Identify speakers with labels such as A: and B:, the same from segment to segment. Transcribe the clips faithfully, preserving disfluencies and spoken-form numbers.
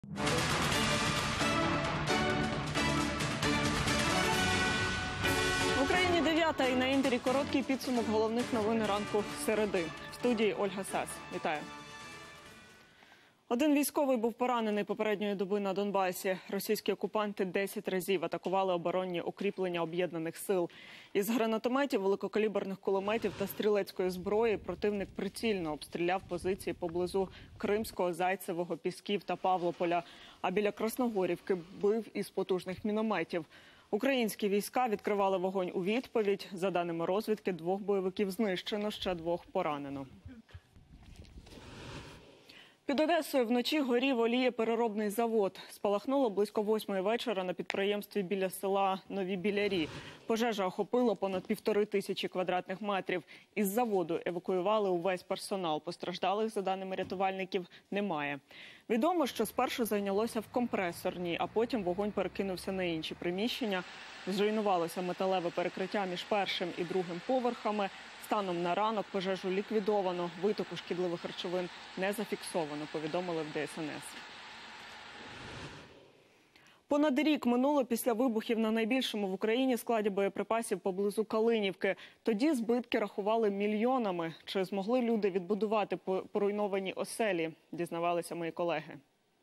A: В Україні дев'ята і на Інтері короткий підсумок головних новин ранку середи. В студії Ольга Сас. Вітаю. Один військовий був поранений попередньої доби на Донбасі. Російські окупанти десять разів атакували оборонні укріплення об'єднаних сил. Із гранатометів, великокаліберних кулеметів та стрілецької зброї противник прицільно обстріляв позиції поблизу Кримського, Зайцевого, Пісків та Павлополя. А біля Красногорівки бив із потужних мінометів. Українські війська відкривали вогонь у відповідь. За даними розвідки, двох бойовиків знищено, ще двох поранено. Під Одесою вночі горів олієпереробний завод. Спалахнуло близько восьмої вечора на підприємстві біля села Нові Білярі. Пожежа охопила понад півтори тисячі квадратних метрів. Із заводу евакуювали увесь персонал. Постраждалих, за даними рятувальників, немає. Відомо, що спершу зайнялося в компресорній, а потім вогонь перекинувся на інші приміщення. Зруйнувалося металеве перекриття між першим і другим поверхами. Станом на ранок пожежу ліквідовано, витоку шкідливих речовин не зафіксовано, повідомили в Де Ес Ен Ес. Понад рік минуло після вибухів на найбільшому в Україні складі боєприпасів поблизу Калинівки. Тоді збитки рахували мільйонами. Чи змогли люди відбудувати поруйновані оселі, дізнавалися мої колеги.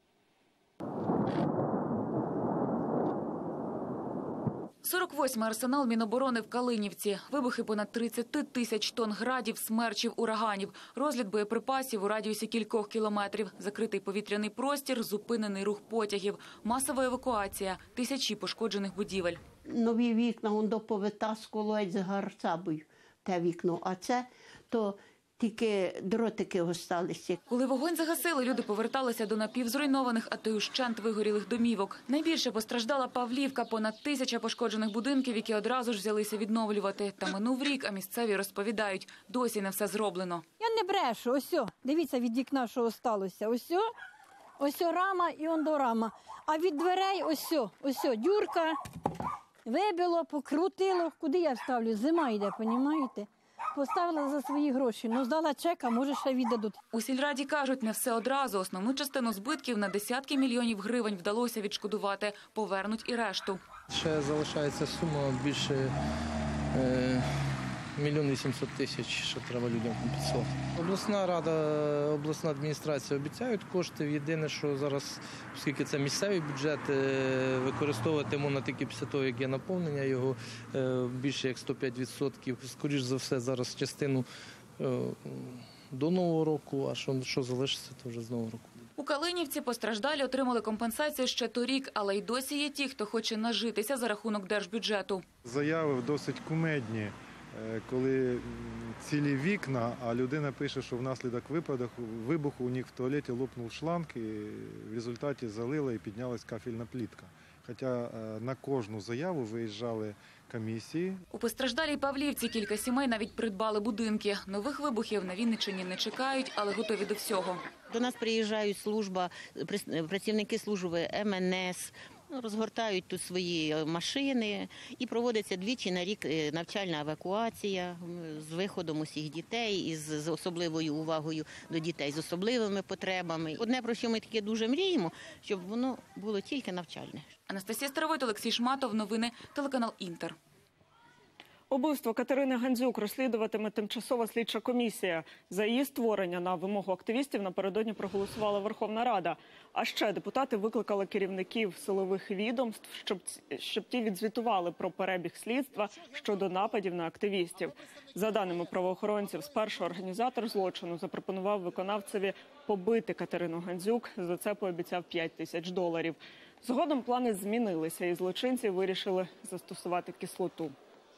B: сорок восьмий арсенал Міноборони в Калинівці. Вибухи понад тридцять тисяч тонн градів, смерчів, ураганів. Розліт боєприпасів у радіусі кількох кілометрів. Закритий повітряний простір, зупинений рух потягів. Масова евакуація. Тисячі пошкоджених будівель.
C: Нові вікна, он до повитаскували з гарцабою те вікно. А це то тільки дротики осталися.
B: Коли вогонь загасили, люди поверталися до напівзруйнованих, а то й ущент вигорілих домівок. Найбільше постраждала Павлівка, понад тисяча пошкоджених будинків, які одразу ж взялися відновлювати. Та минув рік, а місцеві розповідають, досі не все зроблено.
D: Я не брешу, ось, дивіться від вікна, що осталося. Ось, ось рама і ондо рама. А від дверей ось, ось дюрка, вибило, покрутило. Куди я вставлю? Зима йде, понімаєте? Поставила за свої гроші, ну здала чек, а може ще віддадуть.
B: У сільраді кажуть, не все одразу. Основну частину збитків на десятки мільйонів гривень вдалося відшкодувати. Повернуть і решту.
E: Ще залишається сума більше е, мільйон вісімсот тисяч, що треба людям компенсувати. Обласна рада, обласна адміністрація обіцяють кошти. Єдине, що зараз, оскільки це місцевий бюджет, використовувати можна тільки після того, як є наповнення його, більше як сто п'ять відсотків. Скоріш за все, зараз частину до Нового року, а що, що залишиться, то вже з Нового року.
B: У Калинівці постраждалі отримали компенсацію ще торік, але й досі є ті, хто хоче нажитися за рахунок держбюджету.
F: Заяви досить кумедні, коли цілі вікна, а людина пише, що внаслідок вибуху у них в туалеті лопнув шланг і в результаті залила і піднялась кафельна плитка. Хоча на кожну заяву виїжджали комісії.
B: У постраждалій Павлівці кілька сімей навіть придбали будинки. Нових вибухів на Вінниччині не чекають, але готові до всього.
C: До нас приїжджають служба, працівники служби Ем Ен Ес, розгортають тут свої машини і проводиться двічі на рік навчальна евакуація з виходом усіх дітей і з особливою увагою до дітей з особливими потребами. Одне, про що ми таке дуже мріємо, щоб воно було тільки навчальне.
B: Анастасія Старовойт, Олексій Шматов. Новини, телеканал Інтер.
A: Убивство Катерини Гандзюк розслідуватиме тимчасова слідча комісія. За її створення на вимогу активістів напередодні проголосувала Верховна Рада. А ще депутати викликали керівників силових відомств, щоб, щоб ті відзвітували про перебіг слідства щодо нападів на активістів. За даними правоохоронців, спершу організатор злочину запропонував виконавцеві побити Катерину Гандзюк. За це пообіцяв п'ять тисяч доларів. Згодом плани змінилися і злочинці вирішили застосувати кислоту.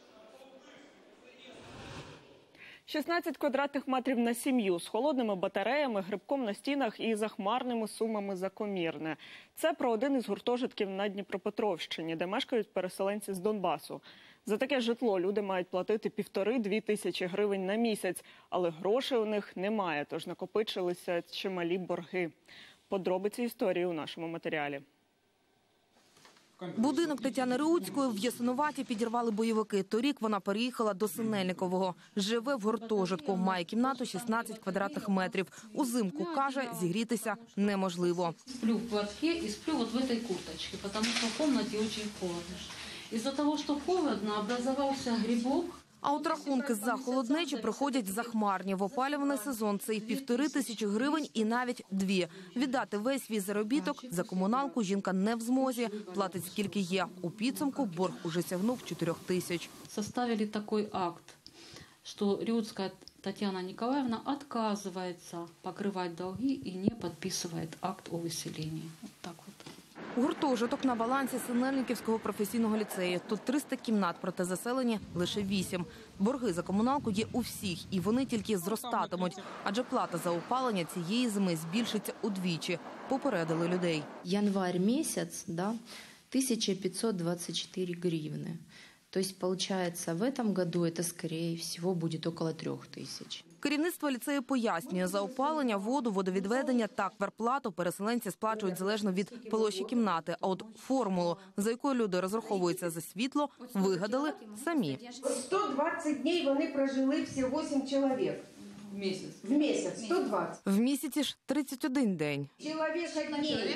A: шістнадцять квадратних метрів на сім'ю з холодними батареями, грибком на стінах і захмарними сумами за комірне. Це про один із гуртожитків на Дніпропетровщині, де мешкають переселенці з Донбасу. За таке житло люди мають платити півтори-дві тисячі гривень на місяць, але грошей у них немає, тож накопичилися чималі борги. Подробиці історії у нашому матеріалі.
G: Будинок Тетяни Реуцької в Ясинуваті підірвали бойовики. Торік вона переїхала до Синельникового. Живе в гуртожитку, має кімнату шістнадцять квадратних метрів. Узимку, каже, зігрітися неможливо.
H: Сплю в квартире и сплю вот в этой курточке, потому что в комнате очень холодно. Из-за того, что холодно, образовался грибок.
G: А от рахунки за холоднечі приходять захмарні. В опалювальний сезон це і півтори тисячі гривень, і навіть дві. Віддати весь свій заробіток за комуналку жінка не в змозі. Платить скільки є. У підсумку борг уже сягнув чотирьох тисяч.
H: Составили такой акт, что Реуцкая Татьяна Николаевна отказывается покрывать долги и не подписывает акт о выселении. Вот так вот.
G: Гуртожиток на балансі Синельниківського професійного ліцею. Тут триста кімнат, проте заселені лише вісім. Борги за комуналку є у всіх, і вони тільки зростатимуть. Адже плата за опалення цієї зими збільшиться удвічі. Попередили людей.
I: Январь месяц, да, тысяча пятьсот двадцать четыре гривны. То есть, получается, в этом году это, скорее всего, будет около трех тысяч.
G: Керівництво ліцею пояснює, за опалення, воду, водовідведення та квартплату переселенці сплачують залежно від площі кімнати. А от формулу, за якою люди розраховуються за світло, вигадали самі.
J: сто двадцять днів вони прожили всі вісім чоловік.
H: В месяц.
J: В місяць сто двадцять.
G: В місяці ж тридцять один день.
J: Чоловіка днів.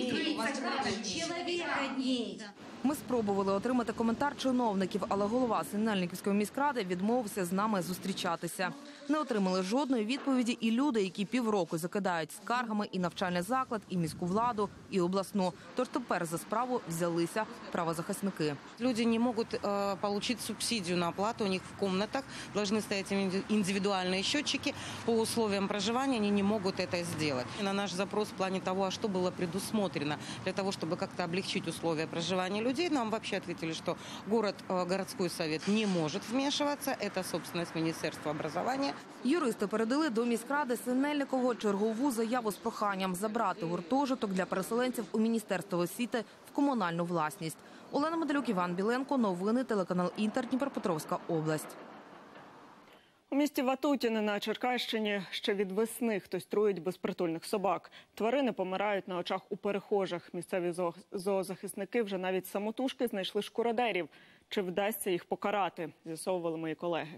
J: Чоловіка днів.
G: Ми спробували отримати коментар чиновників, але голова Синельниківської міськради відмовився з нами зустрічатися. Не отримали жодної відповіді і люди, які півроку закидають скаргами і навчальний заклад, і міську владу, і обласну. Тож тепер за справу взялися правозахисники.
K: Люди не могут э, получить субсидию на оплату, у них в комнатах должны стоять индивидуальные счетчики. По условиям проживания они не могут это сделать. И на наш запрос в плане того, а что было предусмотрено для того, чтобы как-то облегчить условия проживания людей, нам вообще ответили, что город, э, городской совет не может вмешиваться, это собственность Министерства образования.
G: Юристи передали до міськради Синельникового чергову заяву з проханням забрати гуртожиток для переселенців у Міністерство освіти в комунальну власність. Олена Медалюк, Іван Біленко. Новини, телеканал Інтер, Дніпропетровська область.
A: У місті Ватутіне на Черкащині ще від весни хтось труїть безпритульних собак. Тварини помирають на очах у перехожих. Місцеві зоо- зоозахисники вже навіть самотужки знайшли шкуродерів. Чи вдасться їх покарати, з'ясовували мої колеги.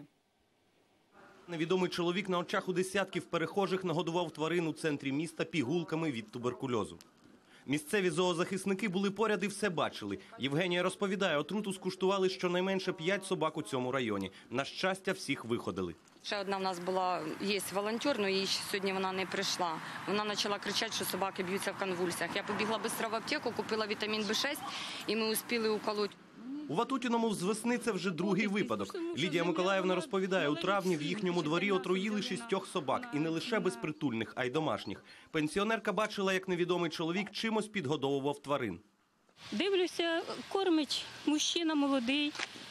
L: Невідомий чоловік на очах у десятків перехожих нагодував тварин у центрі міста пігулками від туберкульозу. Місцеві зоозахисники були поряд і все бачили. Євгенія розповідає, отруту скуштували щонайменше п'ять собак у цьому районі. На щастя, всіх виходили.
M: Ще одна в нас була, є волонтер, але їй сьогодні вона не прийшла. Вона почала кричати, що собаки б'ються в конвульсіях. Я побігла швидко в аптеку, купила вітамін Б шість і ми успіли уколоти.
L: У Ватутіному з весни це вже другий випадок. Лідія Миколаївна розповідає, у травні в їхньому дворі отруїли шістьох собак. І не лише безпритульних, а й домашніх. Пенсіонерка бачила, як невідомий чоловік чимось підгодовував тварин.
N: Дивлюся, кормить мужчина молодий,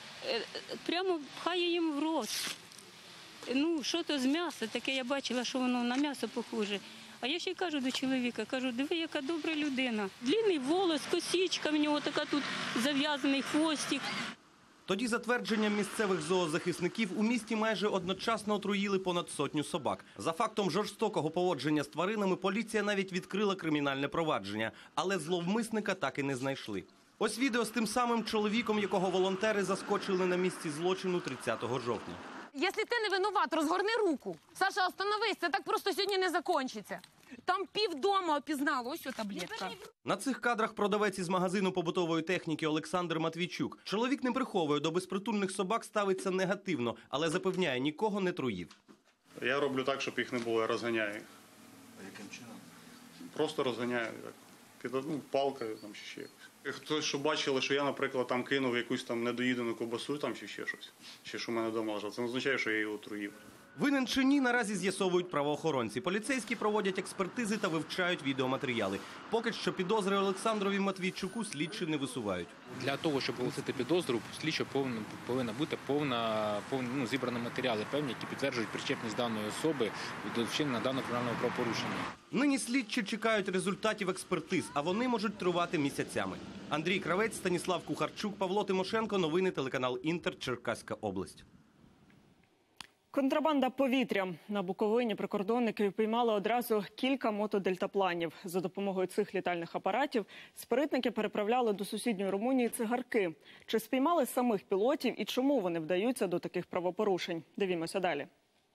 N: прямо пхає їм в рот. Ну, що то з м'яса, таке я бачила, що воно на м'ясо похоже. А я ще й кажу до чоловіка, кажу, диви, яка добра людина. Длинний волос, косічка в нього така тут зав'язаний хвостик.
L: Тоді, за твердженням місцевих зоозахисників, у місті майже одночасно отруїли понад сотню собак. За фактом жорстокого поводження з тваринами поліція навіть відкрила кримінальне провадження, але зловмисника так і не знайшли. Ось відео з тим самим чоловіком, якого волонтери заскочили на місці злочину тридцятого жовтня.
O: Якщо ти не винуват, розгорни руку. Саша, остановись, це так просто сьогодні не закінчиться. Там півдома опізнало, ось о таблетка.
L: На цих кадрах продавець із магазину побутової техніки Олександр Матвійчук. Чоловік не приховує, до безпритульних собак ставиться негативно, але запевняє, нікого не труїв.
P: Я роблю так, щоб їх не було, я розганяю їх.
Q: А яким чином?
P: Просто розганяю, як, під, ну, палкою там, чи ще якось. Хтось, що бачили, що я, наприклад, там кинув якусь там недоїдену ковбасу там, чи ще щось, чи що в мене вдома лежало, це не означає, що я його отруїв.
L: Винен чи ні, наразі з'ясовують правоохоронці. Поліцейські проводять експертизи та вивчають відеоматеріали. Поки що підозри Олександрові Матвійчуку слідчі не висувають.
R: Для того, щоб оголосити підозру, слідчо повинна, повинна бути повна, повна ну, зібрані матеріали певні, які підтверджують причетність даної особи до вчинення даного кримінального правопорушення.
L: Нині слідчі чекають результатів експертиз, а вони можуть тривати місяцями. Андрій Кравець, Станіслав Кухарчук, Павло Тимошенко. Новини, телеканал Інтер, Черкаська область.
A: Контрабанда повітрям. На Буковині прикордонники впіймали одразу кілька мотодельтапланів. За допомогою цих літальних апаратів спиритники переправляли до сусідньої Румунії цигарки. Чи спіймали самих пілотів і чому вони вдаються до таких правопорушень? Дивімося далі.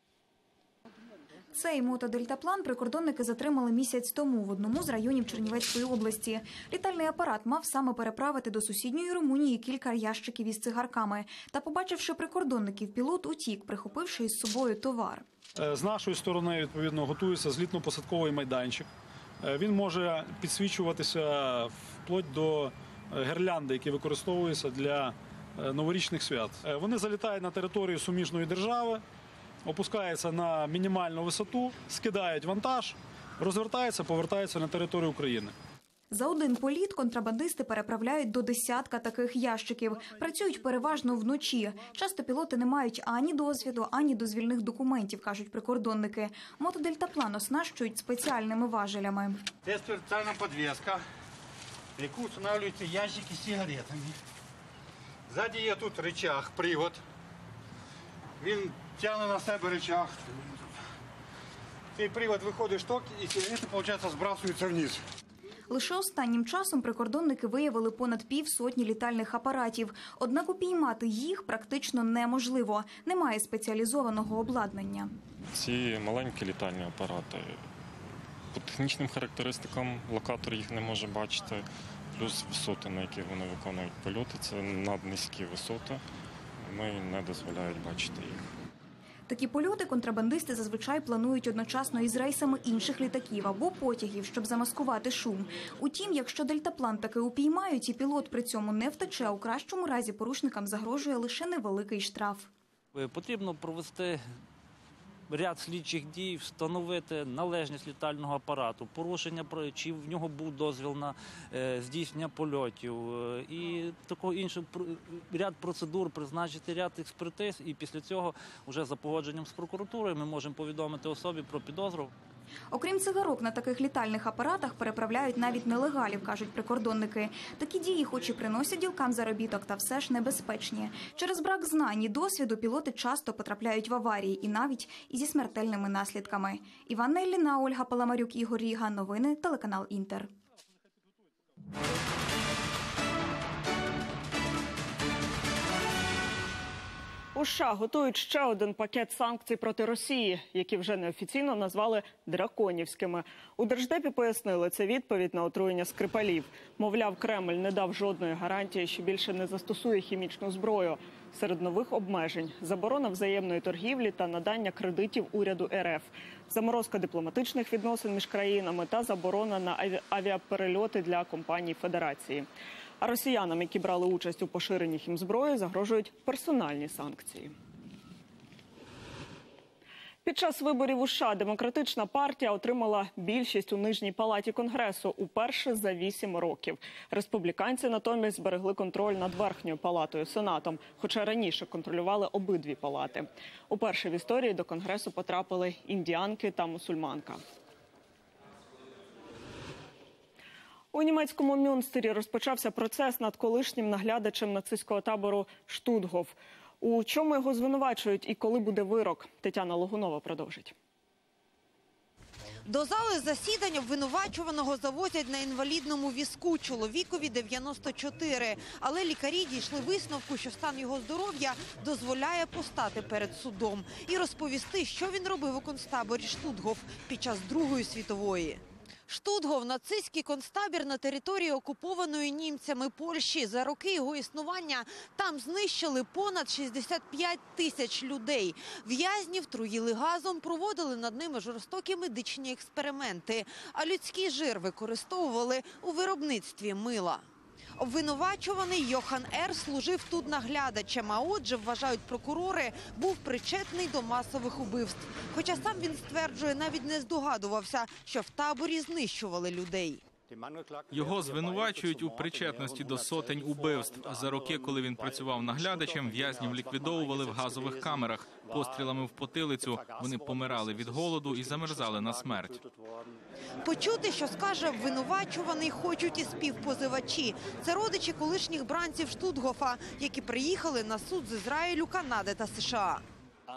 Q: Цей мотодельтаплан прикордонники затримали місяць тому в одному з районів Чернівецької області. Літальний апарат мав саме переправити до сусідньої Румунії кілька ящиків із цигарками. Та, побачивши прикордонників, пілот утік, прихопивши із собою товар.
S: З нашої сторони, відповідно, готується злітно-посадковий майданчик. Він може підсвічуватися вплоть до гірлянди, які використовуються для новорічних свят. Вони залітають на територію суміжної держави, опускаються на мінімальну висоту, скидають вантаж, розвертаються, повертаються на територію України.
Q: За один політ контрабандисти переправляють до десятка таких ящиків. Працюють переважно вночі. Часто пілоти не мають ані досвіду, ані дозвільних документів, кажуть прикордонники. Мотодельтаплан оснащують спеціальними важелями.
T: Це спеціальна підвіска, яку встановлюються ящики з сигаретами. Ззаді є тут рычаг, привод. Він тягне на себе рычаг. Цей привод виходить шток і сигарети, виходить, збрасуються вниз.
Q: Лише останнім часом прикордонники виявили понад півсотні літальних апаратів. Однак упіймати їх практично неможливо. Немає спеціалізованого обладнання.
U: Ці маленькі літальні апарати, по технічним характеристикам локатор їх не може бачити. Плюс висоти, на яких вони виконують польоти, це наднизькі висоти. Ми не дозволяють бачити їх.
Q: Такі польоти контрабандисти зазвичай планують одночасно із рейсами інших літаків або потягів, щоб замаскувати шум. Утім, якщо дельтаплан таки упіймають і пілот при цьому не втече, у кращому разі порушникам загрожує лише невеликий штраф.
V: Потрібно провести ряд слідчих дій, встановити належність літального апарату, порушення, чи в нього був дозвіл на здійснення польотів і такого іншого ряд процедур, призначити ряд експертиз, і після цього вже за погодженням з прокуратурою ми можемо повідомити особі про підозру.
Q: Окрім цигарок, на таких літальних апаратах переправляють навіть нелегалів, кажуть прикордонники. Такі дії хоч і приносять ділкам заробіток, та все ж небезпечні. Через брак знань і досвіду пілоти часто потрапляють в аварії і навіть зі смертельними наслідками. Іванна Ілліна, Ольга Паламарюк, Ігор Ріга. Новини, телеканал Інтер.
A: У США готують ще один пакет санкцій проти Росії, які вже неофіційно назвали драконівськими. У Держдепі пояснили, це відповідь на отруєння Скрипалів. Мовляв, Кремль не дав жодної гарантії, що більше не застосує хімічну зброю. Серед нових обмежень – заборона взаємної торгівлі та надання кредитів уряду РФ, заморозка дипломатичних відносин між країнами та заборона на авіаперельоти для компаній Федерації. А росіянам, які брали участь у поширенні хімзброї, загрожують персональні санкції. Під час виборів у США Демократична партія отримала більшість у нижній палаті Конгресу уперше за вісім років. Республіканці натомість зберегли контроль над верхньою палатою – Сенатом, хоча раніше контролювали обидві палати. Уперше в історії до Конгресу потрапили індіанки та мусульманка. У німецькому Мюнстері розпочався процес над колишнім наглядачем нацистського табору Штутгоф. У чому його звинувачують і коли буде вирок? Тетяна Логунова продовжить.
W: До зали засідань обвинувачуваного завозять на інвалідному візку, чоловікові дев'яносто чотири. Але лікарі дійшли висновку, що стан його здоров'я дозволяє постати перед судом і розповісти, що він робив у концтаборі Штутгоф під час Другої світової. Штутгоф – нацистський концтабір на території окупованої німцями Польщі. За роки його існування там знищили понад шістдесят п'ять тисяч людей. В'язнів труїли газом, проводили над ними жорстокі медичні експерименти, а людський жир використовували у виробництві мила. Обвинувачуваний Йохан Р. служив тут наглядачем, а отже, вважають прокурори, був причетний до масових убивств. Хоча сам він стверджує, навіть не здогадувався, що в таборі знищували людей.
X: Його звинувачують у причетності до сотень убивств. За роки, коли він працював наглядачем, в'язнів ліквідовували в газових камерах. Пострілами в потилицю вони помирали від голоду і замерзали на смерть.
W: Почути, що скаже обвинувачуваний, хочуть і співпозивачі. Це родичі колишніх бранців Штутгофа, які приїхали на суд з Ізраїлю, Канади та США.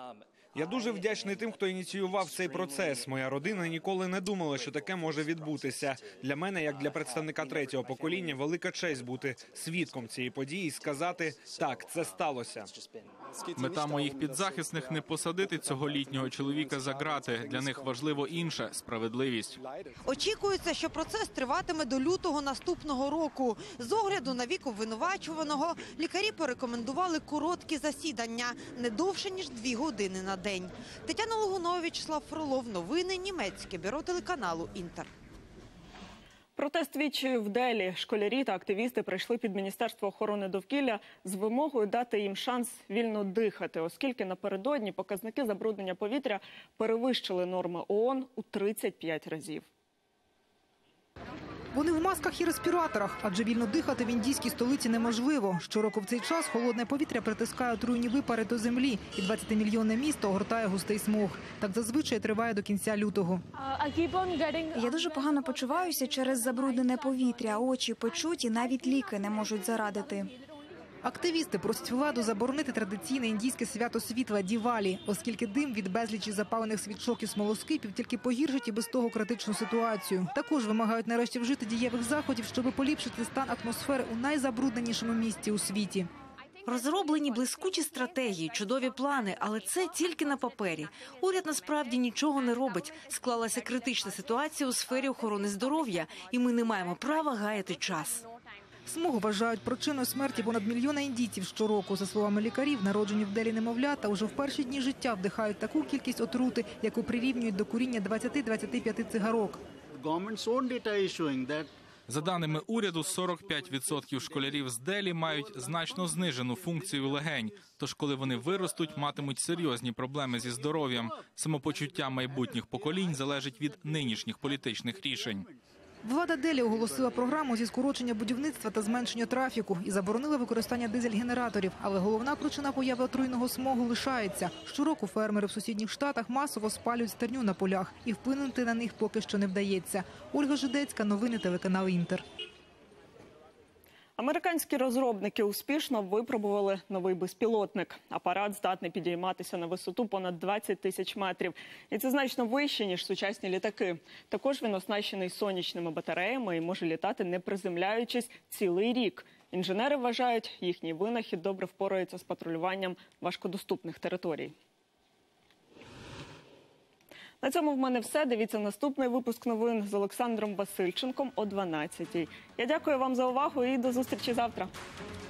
C: Я дуже вдячний тим, хто ініціював цей процес. Моя родина ніколи не думала, що таке може відбутися. Для мене, як для представника третього покоління, велика честь бути свідком цієї події і сказати «так, це сталося».
X: Мета моїх підзахисних – не посадити цього літнього чоловіка за ґрати. Для них важливо інше – справедливість.
W: Очікується, що процес триватиме до лютого наступного року. З огляду на вік обвинувачуваного лікарі порекомендували короткі засідання, не довше, ніж дві години на день. Тетяна Логунова, В'ячеслав Фролов. Новини німецьке бюро телеканалу «Інтер».
A: Протест відчаю в Делі. Школярі та активісти прийшли під Міністерство охорони довкілля з вимогою дати їм шанс вільно дихати, оскільки напередодні показники забруднення повітря перевищили норми ООН у тридцять п'ять разів.
D: Вони в масках і респіраторах, адже вільно дихати в індійській столиці неможливо. Щороку в цей час холодне повітря притискає отруйні випари до землі, і двадцятимільйонне місто огортає густий смог. Так зазвичай триває до кінця лютого.
Q: Я дуже погано почуваюся через забруднене повітря. Очі печуть і навіть ліки не можуть зарадити.
D: Активісти просять владу заборонити традиційне індійське свято світла – Дівалі, оскільки дим від безлічі запалених свічок і смолоскипів тільки погіршить і без того критичну ситуацію. Також вимагають нарешті вжити дієвих заходів, щоб поліпшити стан атмосфери у найзабрудненішому місті у світі.
E: Розроблені блискучі стратегії, чудові плани, але це тільки на папері. Уряд насправді нічого не робить. Склалася критична ситуація у сфері охорони здоров'я, і ми не маємо права гаяти час.
D: Смог вважають причиною смерті понад мільйона індійців щороку. За словами лікарів, народжені в Делі немовлята уже в перші дні життя вдихають таку кількість отрути, яку прирівнюють до куріння двадцять-двадцять п'ять цигарок.
X: За даними уряду, сорок п'ять відсотків школярів з Делі мають значно знижену функцію легень. Тож, коли вони виростуть, матимуть серйозні проблеми зі здоров'ям. Самопочуття майбутніх поколінь залежить від нинішніх політичних рішень.
D: Влада Делі оголосила програму зі скорочення будівництва та зменшення трафіку і заборонила використання дизель-генераторів. Але головна причина появи отруйного смогу лишається. Щороку фермери в сусідніх штатах масово спалюють стерню на полях. І вплинути на них поки що не вдається. Ольга Жидецька, новини телеканал «Інтер».
A: Американські розробники успішно випробували новий безпілотник. Апарат здатний підійматися на висоту понад двадцять тисяч метрів. І це значно вище, ніж сучасні літаки. Також він оснащений сонячними батареями і може літати, не приземляючись, цілий рік. Інженери вважають, їхній винахід добре впорається з патрулюванням важкодоступних територій. На цьому в мене все. Дивіться наступний випуск новин з Олександром Васильченком о дванадцятій. Я дякую вам за увагу і до зустрічі завтра.